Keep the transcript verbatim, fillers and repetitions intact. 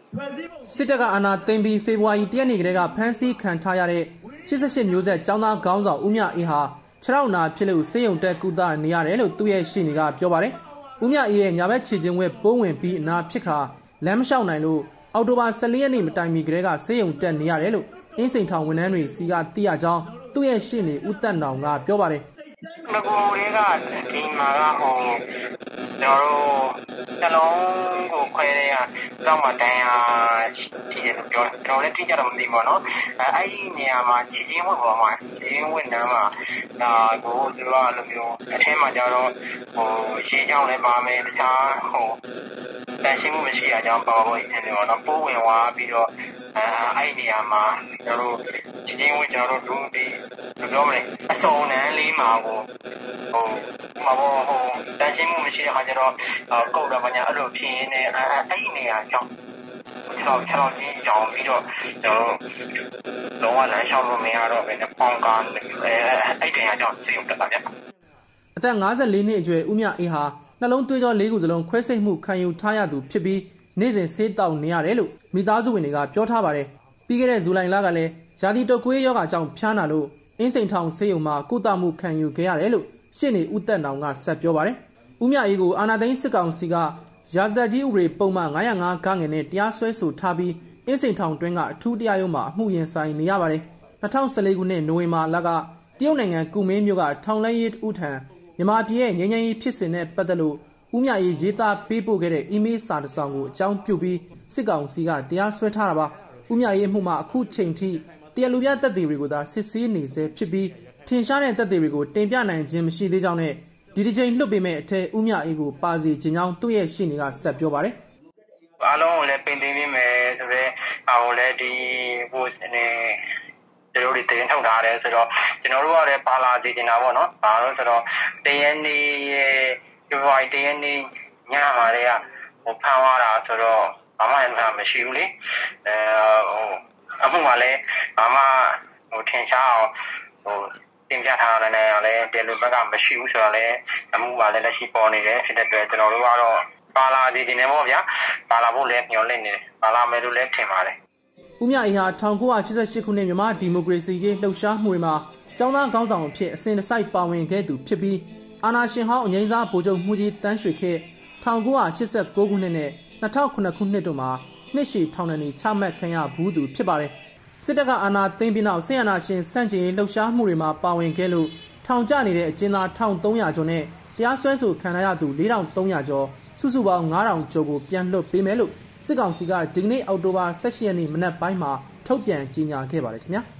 စစ်တပ်ကအာဏာသိမ်းပြီးဖေဖော်ဝါရီတရက်နေ့ကတည်းကဖမ်းဆီးခံထားရတဲ့ရှစ်ရှစ်မျိုးဆက်ကျောင်းသားခေါင်းဆောင်ဦးမြအေးဟာခြေထောက်နာဖြစ်လို့ဆေးရုံတက်ကုသနေရတယ်လို့သူ့ရဲ့ရှေ့နေကပြောပါတယ်။ဦးမြအေးရဲ့ညာဘက်ခြေချင်းဝဲပိုးဝင်ပြီးအနာဖြစ်ခါလမ်းမလျှောက်နိုင်လို့အော်တိုဘာဆယ်လေးရက်နေ့မတိုင်မီကတည်းကဆေးရုံတက်နေရတယ်လို့အင်းစိန်ထောင်ဝန်ထမ်းတွေစီကသိရကြောင်းသူ့ရဲ့ရှေ့နေဦးသက်နောင်ကပြောပါတယ်။ငကိုတွေကဒီမှာကဟိုကျွန်တော်တို့နှလုံးကိုခွဲရတော့မှတန်းရရှိတယ်လို့ပြောတယ်ကျွန်တော်လည်းသိကြတော့မသိပါတော့အဲအဲ့ဒီနေရာမှာခြေချင်းဝတ်ပေါ်မှာခြေချင်းဝတ်နားမှာဒါကိုသူကလိုမျိုးအထင်းမှာကျတော့ဟိုရေချောင်းလည်းပါမယ်တခြားဟိုတန်ရှင်းမှုမရှိအကြောင်းပါပေါ်နေတယ်တော့ပိုးဝင်သွားပြီးတော့အဲအဲ့ဒီနေရာမှာကျွန်တော်တို့ခြေချင်းဝတ်ကျွန်တော်တို့ဒီဘယ်လိုပြောမလဲအစုံနန်းလေးမှာကိုဟိုမှာဟိုတန်ရှင်းမှုမရှိတဲ့အခါကျတော့ကုတ်တော့မှအဲ့လိုဖြစ်နေအဲ့ဒီနေရာကြောင့်ခြေထောက်ခြေထောက်ကြီးကြောင်ပြီးတော့ကျွန်တော်လုံးဝလမ်းလျှောက်လို့မရတော့ဘဲနဲ့ပေါင်ကားအဲအဲ့ဒီနေရာကြောင့်စိတ်ုံတက်တာဗျအသက်ငါးဆယ်လေးနှစ်အရွယ်ဦးမြအေးဟာနှလုံးသွေးကြောလေးခုစလုံးခွဲစိတ်မှုခံယူထားရသူဖြစ်ပြီးနေ့စဉ်ဆေးတောက်နေရတယ်လို့မိသားစုဝင်တွေကပြောထားပါတယ်ပြီးခဲ့တဲ့ဇူလိုင်လကလည်းရာသီတုပ်ကွေးရောဂါကြောင့်ဖျားနာလို့အင်းစိန်ထောင်ဆေးရုံမှာကုသမှုခံယူခဲ့ရတယ်လို့ရှေ့နေဦးသက်နောင်ကဆက်ပြောပါတယ်ဦးမြအေးကိုအာဏာသိမ်းစစ်ကောင်စီကရာဇသတ်ကြီးဥပဒေပုံမှန်ငါး၀၅ဂငယ်နဲ့တရားစွဲဆိုထားပြီးအင်းစိန်ထောင်တွင်းကအထူးတရားရုံးမှာအမှုရင်ဆိုင်နေရပါတယ်၂၀၁၄ခုနှစ်နိုဝင်ဘာလကတရုတ်နိုင်ငံကူမင်းမြို့ကထောင်လဲရေးဦးထံမြန်မာပြည်ရဲ့ငြိမ်းချမ်းရေးဖြစ်စဉ်နဲ့ပတ်သက်လို့ဦးမြအေးရေးသားပေးပို့ခဲ့တဲ့အီးမေးလ်စာတစ်စောင်ကိုအကြောင်းပြုပြီးစစ်ကောင်စီကတရားစွဲထားတာပါဦးမြအေးအမှုမှာအခုချိန်ထိတရားလူပြသက်သေတွေကိုသာစစ်ဆေးနေဆဲဖြစ်ပြီးထင်ရှားတဲ့သက်သေတွေကိုတင်ပြနိုင်ခြင်းမရှိသေးကြောင်းနဲ့ဒီတစ်ချိန်လွတ်ပေးမဲ့အထက်ဦးမြအေးကိုပါစီခြင်းကြောင်းသူ့ရဲ့ရှေ့နေကဆက်ပြောပါတယ်။အားလုံးကိုလည်းပင်သိပေးမယ်ဆိုတော့ဟိုလည်းဒီဟိုနေကျွန်တော်တို့တင်ထုတ်ထားတယ်ဆိုတော့ကျွန်တော်တို့ကလည်းပါလာစီနေတာပေါ့နော်။ဘာလို့ဆိုတော့တရက်နေ့ရဲ့ဒီဘိုင်တရက်နေ့ညမှာတည်းကဟိုဖမ်းသွားတာဆိုတော့ဘာမှမရှိဘူးလေ။အဲဟိုအခုမှလည်းဘာမှဟိုထင်ရှားအောင်ဟိုတင်ပြထားတယ်လည်းလည်းတယ်လူဘက်ကမရှိဘူးဆိုတော့လည်းအမှုပါလည်းလက်ရှိပေါ်နေတယ်ဖြစ်တဲ့အတွက်ကျွန်တော်တို့ကတော့ပါလာဒီဒီနေပေါ့ဗျာပါလာဖို့လည်းမျှော်လင့်နေတယ်ပါလာမယ်လို့လည်းထင်ပါတယ်ဦးမြအေးဟာ၁၉၈၈ခုနှစ်မြန်မာဒီမိုကရေစီရေးလှုပ်ရှားမှုတွေမှာကျောင်းသားခေါင်းဆောင်အဖြစ်အစဉ်တစိုက်ပါဝင်ခဲ့သူဖြစ်ပြီးအာဏာရှင်ဟောင်းအငိမ့်စားဗိုလ်ချုပ်မှုကြီးတန်းရွှေခေတ်၁၉၈၉ခုနှစ်နဲ့၂၀၀၇ခုနှစ်တို့မှာနှစ်ရှည်ထောင်ဒဏ်ချမှတ်ခံရဘူးသူဖြစ်ပါတယ်စစ်တပ်ကအာဏာသိမ်းပြီးနောက်စစ်အာဏာရှင်စန့်ကျင်ရေးလှုပ်ရှားမှုတွေမှာပါဝင်ခဲ့လို့ထောင်ကျနေတဲ့အကျဉ်းသား၁၃၀၀ကျော်နဲ့တရားစွဲဆိုခံရသူ၄ထောင်၃ရာကျော်စုစုပေါင်း၅ထောင်ကျော်ကိုပြန်လွှတ်ပေးမယ်လို့စစ်ကောင်စီကဒီကနေ့အောက်တိုဘာ၁၈ရက်နေ့မနက်ပိုင်းမှာထုတ်ပြန်ကြေညာခဲ့ပါတယ်ခင်ဗျာ။